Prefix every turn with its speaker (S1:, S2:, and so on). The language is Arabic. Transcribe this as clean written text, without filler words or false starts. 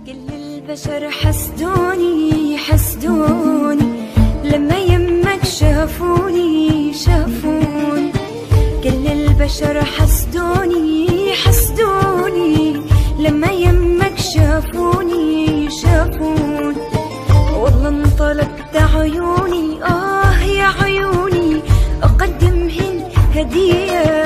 S1: كل البشر حسدوني حسدوني لما يمك شافوني شافوني. كل البشر حسدوني حسدوني لما يمك شافوني شافوني. والله انطلقت عيوني يا عيوني أقدمهن هدية